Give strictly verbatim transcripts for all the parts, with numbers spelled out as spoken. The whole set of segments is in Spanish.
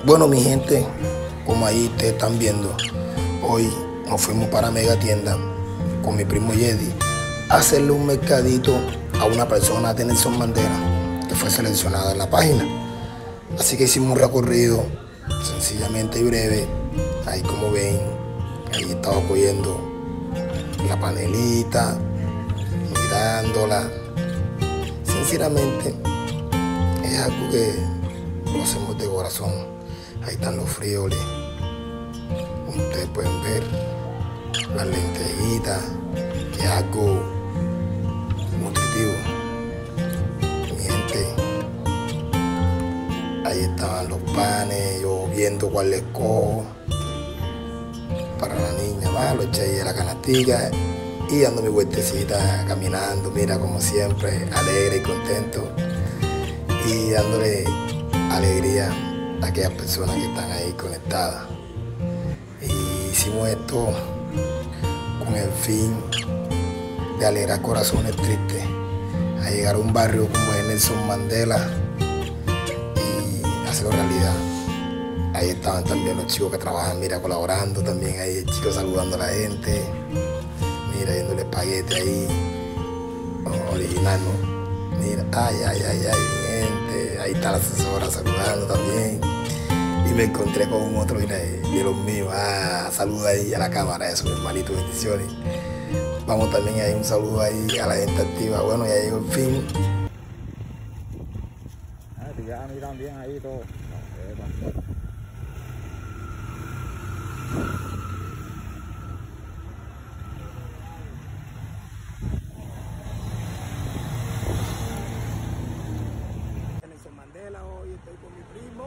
Bueno, mi gente, como ahí ustedes están viendo, hoy nos fuimos para Mega Tienda con mi primo Yedi a hacerle un mercadito a una persona de Nelson Mandela que fue seleccionada en la página. Así que hicimos un recorrido sencillamente y breve. Ahí, como ven, ahí estaba cogiendo la panelita, mirándola. Sinceramente, es algo que lo hacemos de corazón. Ahí están los frijoles. Ustedes pueden ver las lentejitas, que es algo nutritivo. Mi gente, ahí estaban los panes, yo viendo cuál les cojo para la niña, más lo eché ahí en la canastica y dando mi vueltecita, caminando, mira, como siempre, alegre y contento, y dándole alegría a aquellas personas que están ahí conectadas. Y hicimos esto con el fin de alegrar corazones tristes, a llegar a un barrio como es Nelson Mandela y hacerlo realidad. Ahí estaban también los chicos que trabajan, mira, colaborando también, ahí el chico saludando a la gente, mira, yendo el espaguete ahí, oh, original, ¿no? Mira, ay, ay, ay, ay, gente, ahí está la asesora saludando también. Y me encontré con un otro, mira, de los míos, ah, saluda ahí a la cámara, eso, mi hermanito, bendiciones. Vamos también ahí, un saludo ahí a la gente activa. Bueno, ya llegó el fin. Ah, ya miran bien ahí todo. Nelson Mandela, hoy estoy con mi primo.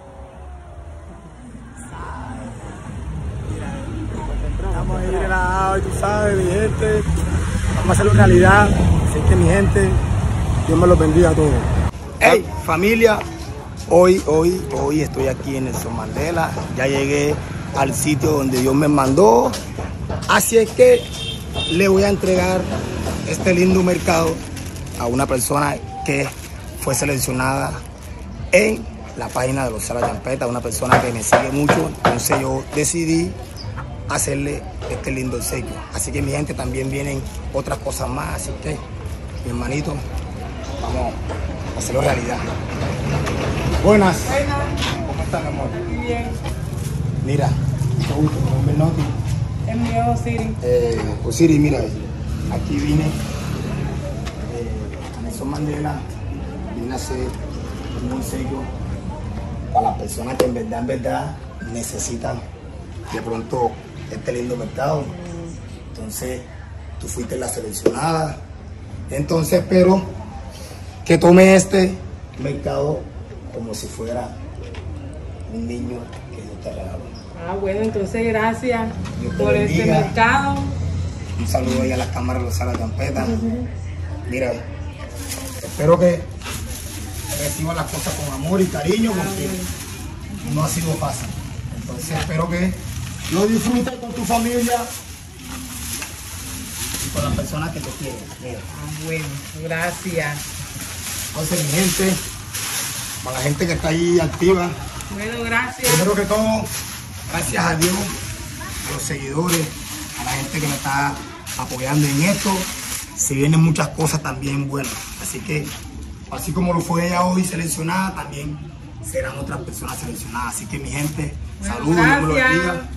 Estamos ahí relajados, tú sabes, mi gente. Vamos a hacerlo realidad. Así que, mi gente, Dios me los bendiga a todos. Hey, familia, hoy, hoy, hoy estoy aquí en Nelson Mandela. Ya llegué al sitio donde Dios me mandó. Así es que le voy a entregar este lindo mercado a una persona que fue seleccionada en la página de los Sala Champeta, una persona que me sigue mucho. Entonces yo decidí hacerle este lindo obsequio. Así que, mi gente, también vienen otras cosas más. Así que, mi hermanito, vamos a hacerlo realidad. Buenas. Buenas. ¿Cómo estás, mi amor? Bien. Mira, mucho gusto, mi nombre es Noti. Es mío, Siri. Eh, Osiris, mira, aquí vine eh, a Nelson Mandela, vine a hacer un obsequio para las personas que en verdad, en verdad necesitan de pronto este lindo mercado. Entonces, tú fuiste la seleccionada. Entonces, espero que tome este mercado como si fuera un niño que Dios te regaló. Ah, bueno, entonces gracias Dios te por este bendiga. mercado. Un saludo ahí a las cámaras de los Sala Champeta. Mira, espero que reciban las cosas con amor y cariño, porque no ha sido fácil. Entonces, espero que lo disfrutes con tu familia y con las personas que te quieren. Mira. Ah, bueno, gracias. Entonces, mi gente, para la gente que está ahí activa, Bueno, gracias. primero que todo, gracias a Dios, a los seguidores, a la gente que me está apoyando en esto. Se vienen muchas cosas también buenas. Así que, así como lo fue ella hoy seleccionada, también serán otras personas seleccionadas. Así que, mi gente, Bueno, saludos, Dios me lo gracias. bendiga.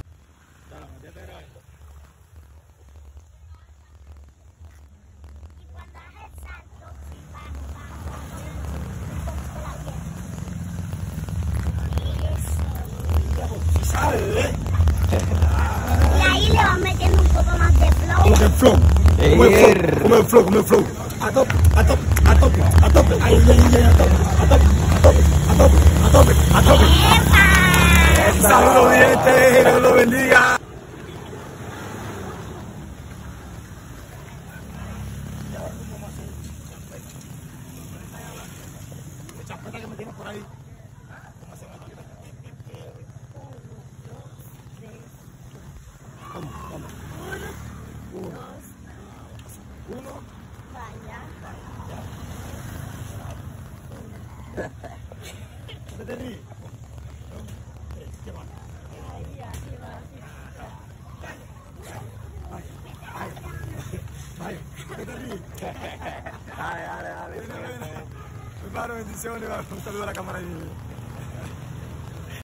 Y ahí le va metiendo un poco más de flow. Como que el flow, como el flow, como el flow, como el flow. A tope, a tope, a tope, a tope. Ahí, ahí, ahí, a tope, a tope, a tope, a tope, a tope, a tope. ¡Epa! Saludos, mi gente, Dios los bendiga. Ay, ¿qué te ríes? Dale, dale, dale. Mi hermano, bendiciones, un saludo a la cámara ahí.